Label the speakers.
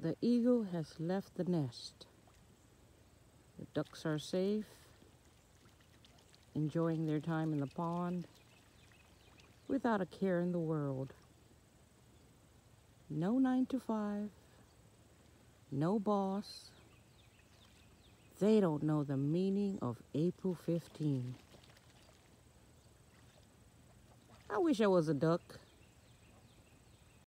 Speaker 1: The eagle has left the nest. The ducks are safe, enjoying their time in the pond without a care in the world. No 9 to 5, no boss. They don't know the meaning of April 15. I wish I was a duck.